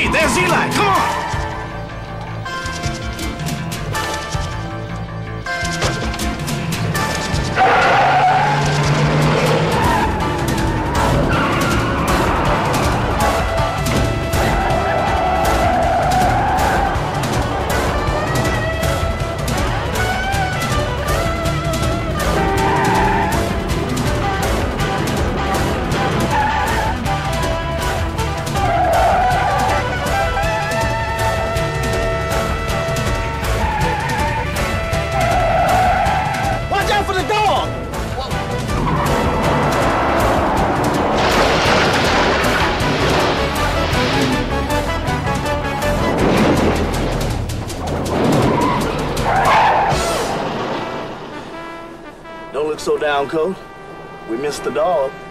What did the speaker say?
Hey, there's Eli. Come on. Don't look so down, Coach. We missed the dog.